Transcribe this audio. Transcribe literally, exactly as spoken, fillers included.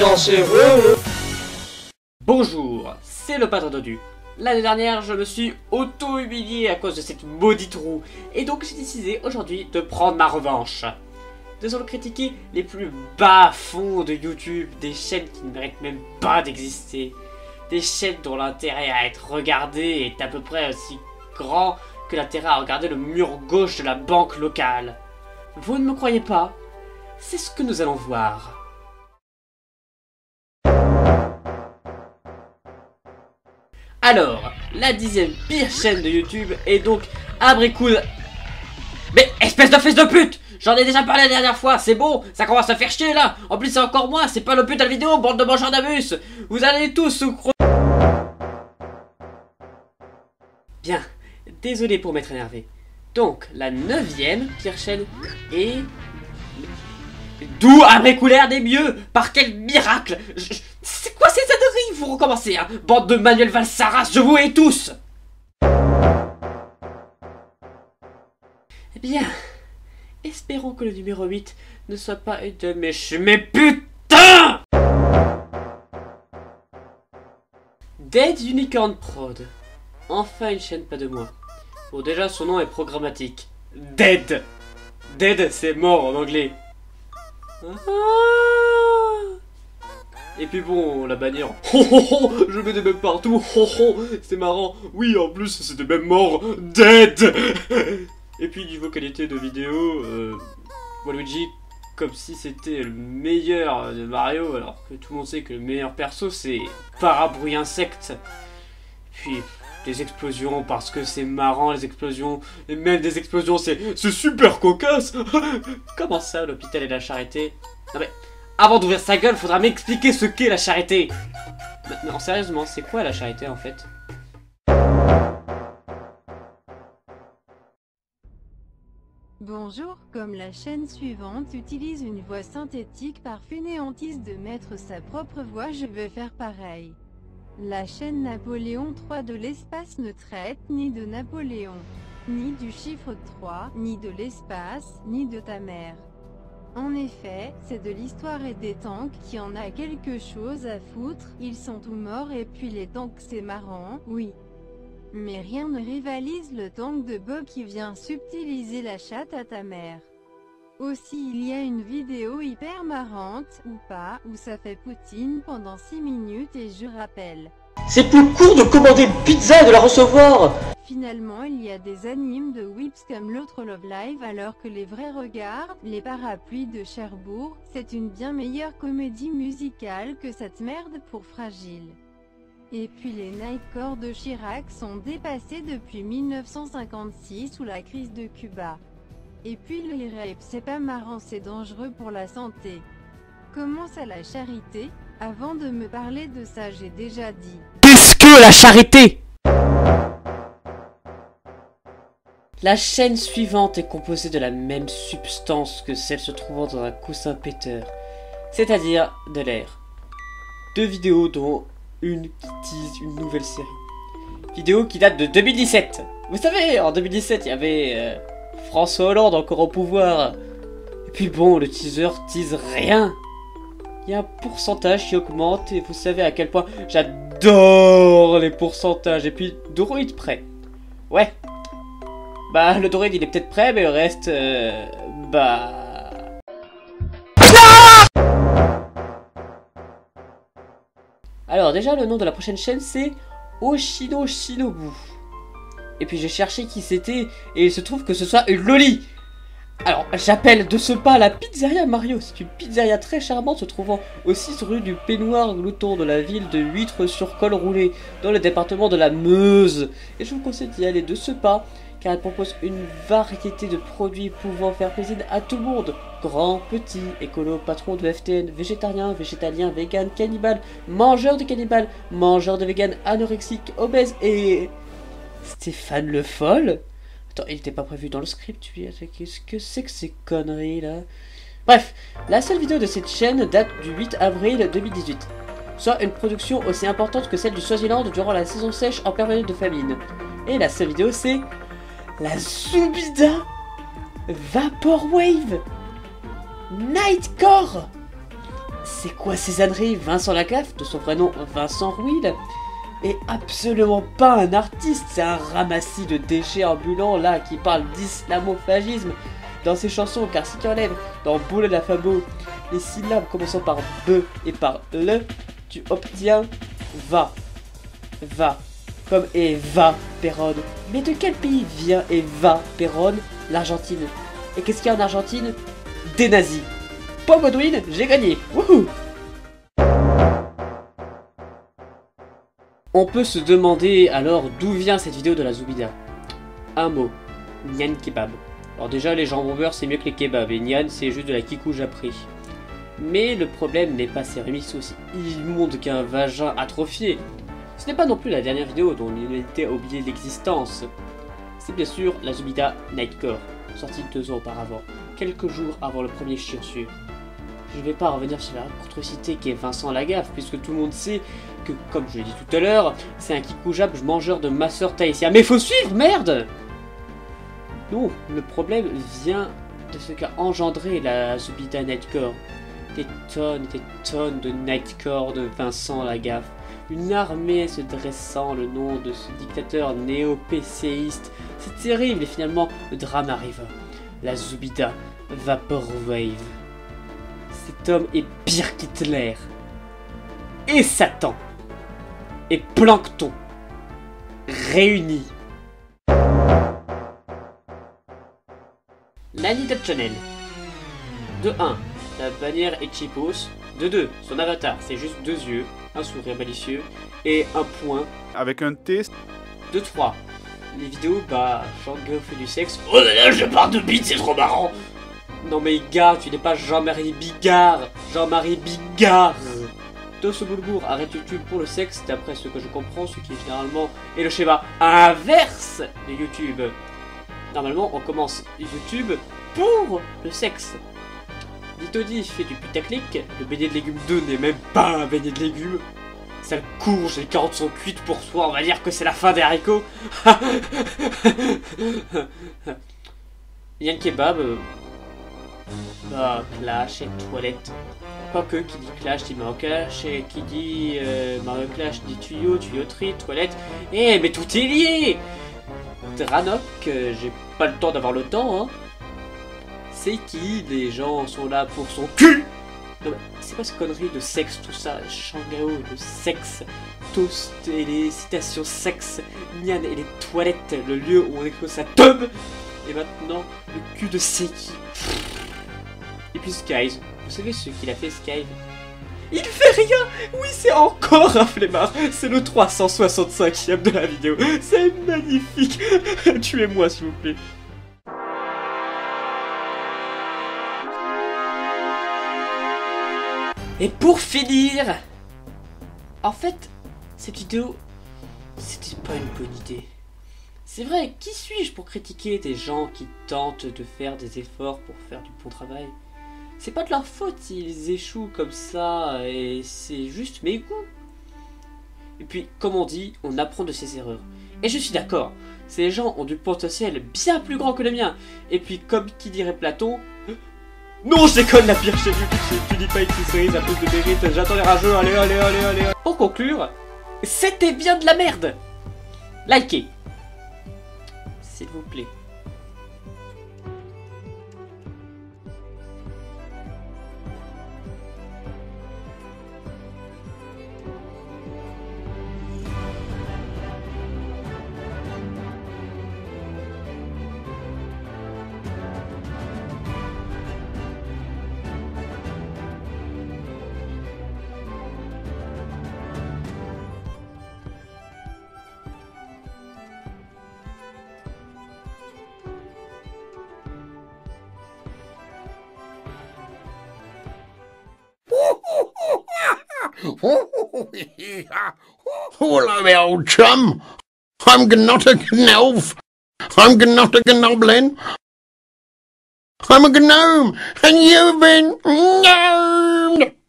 dangereux. Bonjour, c'est le Padre Dodu. L'année dernière, je me suis auto-humilié à cause de cette maudite roue, et donc j'ai décidé aujourd'hui de prendre ma revanche. Désolé de critiquer les plus bas-fonds de YouTube, des chaînes qui ne méritent même pas d'exister. Des chaînes dont l'intérêt à être regardé est à peu près aussi grand que l'intérêt à regarder le mur gauche de la banque locale. Vous ne me croyez pas? C'est ce que nous allons voir. Alors, la dixième pire chaîne de YouTube est donc Abricool. Mais espèce de fils de pute! J'en ai déjà parlé la dernière fois, c'est bon, ça commence à faire chier là. En plus c'est encore moi, c'est pas le but de la vidéo, bande de mangeurs d'abus. Vous allez tous sous... Bien, désolé pour m'être énervé. Donc, la neuvième pire chaîne est... D'où Abricool des mieux? Par quel miracle? je... C'est quoi ces âneries? Vous recommencez, hein? Bande de Manuel Valsaras, je vous hais tous. Eh bien... Espérons que le numéro huit ne soit pas une de mes ch... Mais putain! Dead Unicorn Prod. Enfin une chaîne pas de moi. Bon déjà son nom est programmatique. Dead. Dead c'est mort en anglais. Ah. Et puis bon la bannière. Oh, oh, oh, je mets des mêmes partout. Oh, oh, c'est marrant. Oui en plus c'est des mêmes morts. Dead. Et puis niveau qualité de vidéo, euh, Waluigi, comme si c'était le meilleur de Mario, alors que tout le monde sait que le meilleur perso c'est Parabrouille Insecte. Puis des explosions parce que c'est marrant les explosions, et même des explosions c'est super cocasse. Comment ça l'hôpital et la charité? Non mais, avant d'ouvrir sa gueule, faudra m'expliquer ce qu'est la charité. Non sérieusement, c'est quoi la charité en fait? Bonjour, comme la chaîne suivante utilise une voix synthétique par fainéantise de mettre sa propre voix, je vais faire pareil. La chaîne Napoléon trois de l'espace ne traite ni de Napoléon, ni du chiffre trois, ni de l'espace, ni de ta mère. En effet, c'est de l'histoire et des tanks qui en a quelque chose à foutre, ils sont tous morts et puis les tanks c'est marrant, oui. Mais rien ne rivalise le tank de Bob qui vient subtiliser la chatte à ta mère. Aussi il y a une vidéo hyper marrante, ou pas, où ça fait poutine pendant six minutes et je rappelle. C'est plus court de commander une pizza et de la recevoir. Finalement il y a des animes de Whips comme l'autre Love Live alors que les vrais regards, les parapluies de Cherbourg, c'est une bien meilleure comédie musicale que cette merde pour Fragile. Et puis les Nightcore de Chirac sont dépassés depuis mille neuf cent cinquante-six ou la crise de Cuba. Et puis le rape c'est pas marrant, c'est dangereux pour la santé. Comment ça la charité? Avant de me parler de ça j'ai déjà dit. Qu'est-ce que la charité? La chaîne suivante est composée de la même substance que celle se trouvant dans un coussin péteur, c'est-à-dire de l'air. Deux vidéos dont une qui tease une nouvelle série. Vidéo qui date de deux mille dix-sept. Vous savez, en deux mille dix-sept, il y avait euh, François Hollande encore au pouvoir. Et puis bon, le teaser tease rien. Il y a un pourcentage qui augmente et vous savez à quel point j'adore les pourcentages. Et puis, droïde prêt. Ouais. Bah, le droïde il est peut-être prêt, mais le reste, euh, bah... Alors déjà le nom de la prochaine chaîne c'est Oshino Shinobu. Et puis j'ai cherché qui c'était et il se trouve que ce soit une loli. Alors j'appelle de ce pas la pizzeria Mario. C'est une pizzeria très charmante se trouvant au six rue du Peignoir Glouton de la ville de Huîtres sur Col Roulé dans le département de la Meuse. Et je vous conseille d'y aller de ce pas car elle propose une variété de produits pouvant faire plaisir à tout le monde. Grand, petit, écolo, patron de F T N, végétarien, végétalien, vegan, cannibale, mangeur de cannibale, mangeur de vegan, anorexique, obèse et... Stéphane Le Foll. Attends, il n'était pas prévu dans le script, lui. Qu'est-ce que c'est que ces conneries là? Bref, la seule vidéo de cette chaîne date du huit avril deux mille dix-huit. Soit une production aussi importante que celle du Swaziland durant la saison sèche en période de famine. Et la seule vidéo c'est... La Zubida Vaporwave Nightcore. c'est quoi ces âneries? Vincent Lagaffe, de son vrai nom Vincent Rouil, est absolument pas un artiste, c'est un ramassis de déchets ambulants là qui parle d'islamophagisme dans ses chansons, car si tu enlèves dans Boule la Fabo les syllabes commençant par be et par le, tu obtiens va, va, comme Eva Perón. Mais de quel pays vient Eva Perón? L'Argentine. Et qu'est-ce qu'il y a en Argentine? Des nazis. Point Godwin, j'ai gagné. Wouhou! On peut se demander alors d'où vient cette vidéo de la Zoubida. Un mot, Nyan Kebab. Alors déjà les jambons beurre c'est mieux que les kebabs et Nyan c'est juste de la kikou japri. Mais le problème n'est pas ces remixes aussi immondes qu'un vagin atrophié. Ce n'est pas non plus la dernière vidéo dont l'humanité a oublié l'existence. C'est bien sûr la Zoubida Nightcore, sortie deux ans auparavant, quelques jours avant le premier Chien sûr. Je ne vais pas revenir sur la monstruosité qu'est Vincent Lagaffe, puisque tout le monde sait que, comme je l'ai dit tout à l'heure, c'est un kikoujab mangeur de masseurs tahitiens. Mais faut suivre, merde! Non, le problème vient de ce qu'a engendré la Zoubida Nightcore. Des tonnes et des tonnes de Nightcore de Vincent Lagaffe. Une armée se dressant le nom de ce dictateur néo-pécéiste. C'est terrible et finalement le drame arrive. La Zoubida Vaporwave. Cet homme est pire qu'Hitler. Et Satan. Et Plancton. Réunis. Nani de Channel. De un. La bannière est cheapos. De deux. Son avatar, c'est juste deux yeux, un sourire malicieux et un point. Avec un T. De trois. Les vidéos, bah, Jean-Guy fait du sexe. Oh là là, je parle de bite, c'est trop marrant. Non mais gars, tu n'es pas Jean-Marie Bigard. Jean-Marie Bigard. Tosso Boulgour arrête YouTube pour le sexe, d'après ce que je comprends, ce qui généralement est le schéma inverse de YouTube. Normalement, on commence YouTube pour le sexe. Ditodi fait du putaclic, le beignet de légumes deux n'est même pas un beignet de légumes. Sale courge, les carottes sont cuites pour soi, on va dire que c'est la fin des haricots. Nyan Kebab, euh... bah, clash et toilette. Quoique, qui dit clash dit Maroclash, et qui dit euh, Maroclash dit tuyau, tuyauterie, toilette. Eh, mais tout est lié! Dranok, euh, j'ai pas le temps d'avoir le temps, hein. C'est qui? Les gens sont là pour son cul! Non, c'est quoi cette connerie de sexe, tout ça? Shangao, le sexe, toast et les citations sexe, Nyan et les toilettes, le lieu où on éclose sa teub, et maintenant le cul de Seki. Et puis Skies, vous savez ce qu'il a fait Skies? Il fait rien! Oui, c'est encore un flemmard! C'est le trois cent soixante-cinquième de la vidéo! C'est magnifique! Tuez-moi s'il vous plaît! Et pour finir, en fait, cette vidéo, c'était pas une bonne idée. C'est vrai, qui suis-je pour critiquer des gens qui tentent de faire des efforts pour faire du bon travail? C'est pas de leur faute s'ils échouent comme ça, et c'est juste mes goûts. Et puis, comme on dit, on apprend de ses erreurs. Et je suis d'accord, ces gens ont du potentiel bien plus grand que le mien. Et puis, comme qui dirait Platon... Non, je déconne, la pire chaîne YouTube, c'est PewDiePie qui série à plus de mérite. J'attends les rageux, allez, allez, allez, allez. Pour conclure, c'était bien de la merde. Likez, s'il vous plaît. Hello, my old chum. I'm Gnotta Gnolf. I'm Gnotta Gnoblin. I'm a gnome, and you've been gnomed.